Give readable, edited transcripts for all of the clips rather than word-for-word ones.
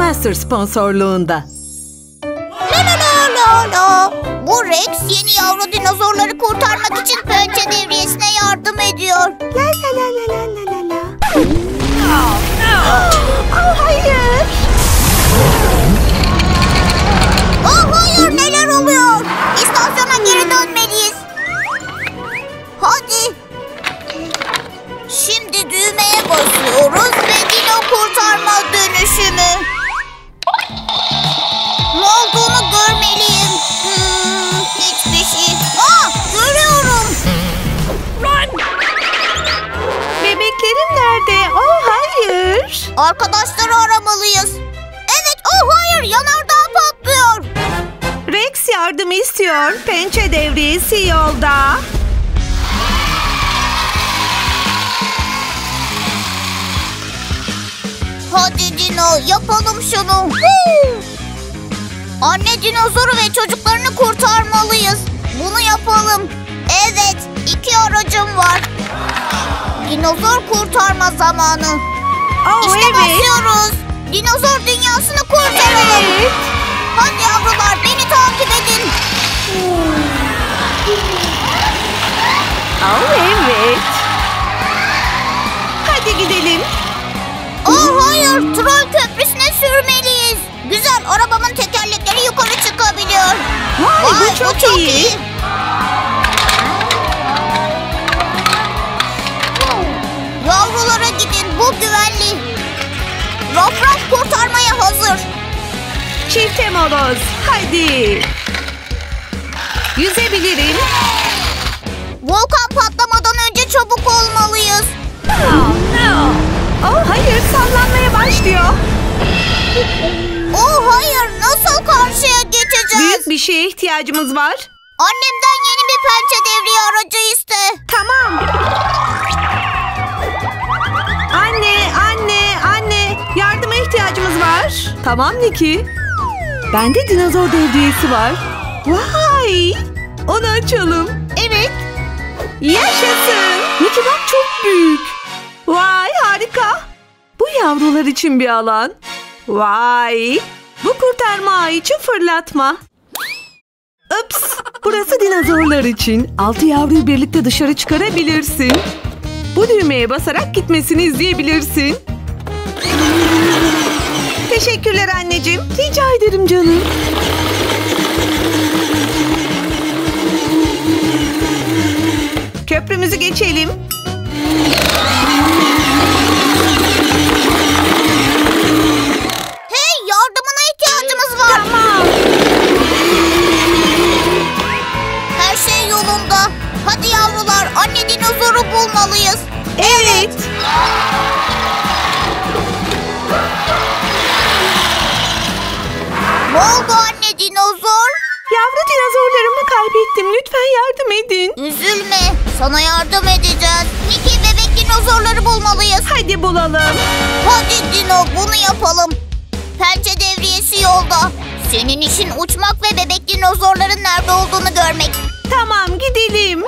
Master sponsorluğunda. La la la la la. Bu Rex yeni yavru dinozorları kurtarmak için pençe devriyesine yardım ediyor. La la la la la la la. Oh, hayır. Oh hayır, neler oluyor? İstasyona geri dönmeliyiz. Hadi. Şimdi düğmeye basıyoruz ve dino kurtarma dönüşümü. Ne olduğunu görmeliyim. Hiçbir şey. Görüyorum. Bebeklerim nerede? Oh hayır. Arkadaşları aramalıyız. Evet, hayır, yanardağ patlıyor. Rex yardım istiyor. Pençe devriyesi yolda. Hadi Dino, yapalım şunu. Anne dinozoru ve çocuklarını kurtarmalıyız. Bunu yapalım. Evet, 2 aracım var. Dinozor kurtarma zamanı. İşte evet. basıyoruz. Dinozor dünyasını kurtaralım. Evet. Hadi yavrular, beni takip edin. Evet. Hadi gidelim. Hayır, Troll Köprüsü'ne sürmeliyiz. Güzel, arabamın tekerlekleri yukarı çıkabiliyor. Vay, bu çok iyi. Yavrulara gidin, bu güvenli. Raf raf kurtarmaya hazır. Çifte moloz. Hadi. Yüzebilirim. Volkan patlamadan önce çabuk olmalıyız. Hayır, sallanmaya başlıyor. Hayır, nasıl karşıya geçeceğiz? Büyük bir şeye ihtiyacımız var. Annemden yeni bir pençe devriye aracı iste. Tamam. Anne, yardıma ihtiyacımız var. Tamam Niki. Bende dinozor devriyesi var. Vay! Onu açalım. Evet. Yaşasın. Niki bak, çok büyük. Vay, harika. Bu yavrular için bir alan. Vay. Bu kurtarma ağı için fırlatma. Ups. Burası dinozorlar için. 6 yavruyu birlikte dışarı çıkarabilirsin. Bu düğmeye basarak gitmesini izleyebilirsin. Teşekkürler anneciğim. Rica ederim canım. Köprümüzü geçelim. Hey, yardımına ihtiyacımız var. Tamam. Her şey yolunda. Hadi yavrular, anne dinozoru bulmalıyız. Evet. Ne oldu anne dinozor? Yavru dinozorlarımı kaybettim. Lütfen yardım edin. Üzülme, sana yardım edeceğiz. Niki, bebek dinozorları bulmalıyız. Hadi bulalım. Hadi Dino, bunu yapalım. Pençe devriyesi yolda. Senin işin uçmak ve bebek dinozorların nerede olduğunu görmek. Tamam, gidelim.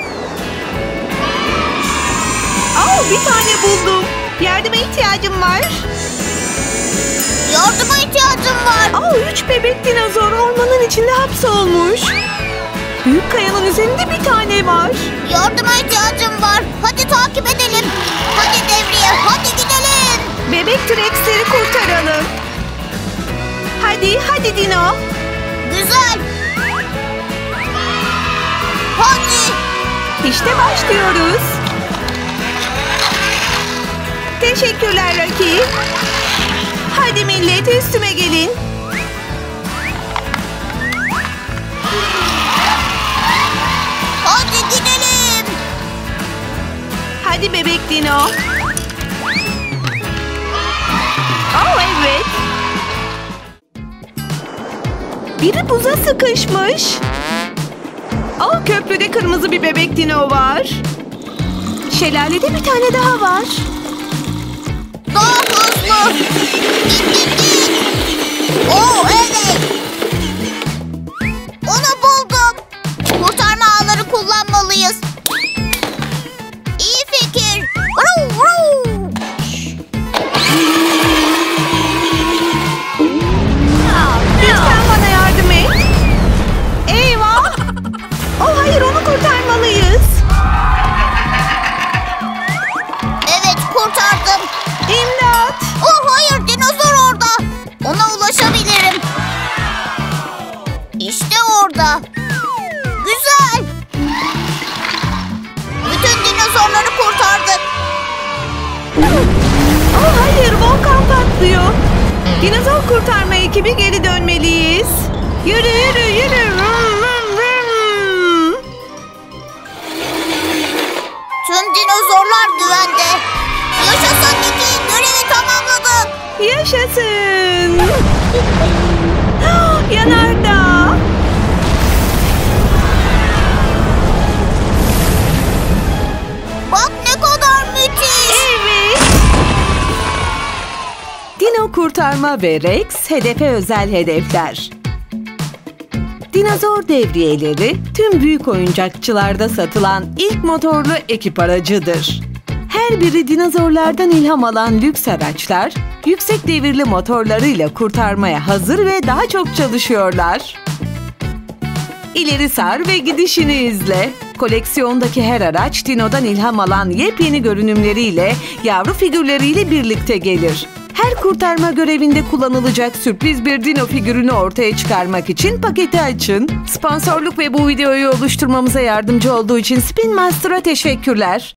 Bir tane buldum. Yardıma ihtiyacım var. Yardıma ihtiyacım var. 3 bebek dinozor ormanın içinde hapsolmuş. Büyük kayanın üzerinde bir tane var. Yardıma ihtiyacım var. Hadi takip edelim. Hadi devriye, hadi gidelim. Bebek T-Rex'leri kurtaralım. Hadi Dino. Güzel. Hadi. İşte başlıyoruz. Teşekkürler Rocky. Hadi millet, üstüme gelin. Hadi gidelim. Hadi bebek Dino. Evet. Biri buza sıkışmış. Köprüde kırmızı bir bebek Dino var. Şelalede bir tane daha var. Daha hızlı. Git. Evet. Onu buldum. Kurtarma ağları kullanmalıyız. İyi fikir. Dinozor kurtarma ekibi geri dönmeliyiz. Yürü yürü yürü. Vım, vım, vım. Tüm dinozorlar güvende. Yaşasın Niki, görevi tamamladık. Yaşasın. Yanardağ. Bak ne kadar müthiş. Evet. Dino kurtarma ve Rex hedefe özel hedefler. Dinozor devriyeleri tüm büyük oyuncakçılarda satılan ilk motorlu ekip aracıdır. Her biri dinozorlardan ilham alan lüks araçlar, yüksek devirli motorlarıyla kurtarmaya hazır ve daha çok çalışıyorlar. İleri sar ve gidişini izle. Koleksiyondaki her araç Dino'dan ilham alan yepyeni görünümleriyle, yavru figürleriyle birlikte gelir. Her kurtarma görevinde kullanılacak sürpriz bir Dino figürünü ortaya çıkarmak için paketi açın. Sponsorluk ve bu videoyu oluşturmamıza yardımcı olduğu için Spin Master'a teşekkürler.